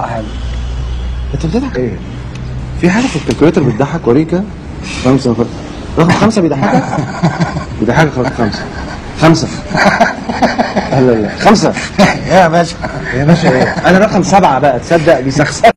حلو. انت بتضحك ايه؟ في حاجه في الكالكوليتر بتضحك؟ وريكا 5 رقم 5 بيضحكك؟ بيضحكك رقم 5 لا لا 5 يا باشا يا باشا ايه؟ انا رقم 7 بقى تصدق بيسخسخ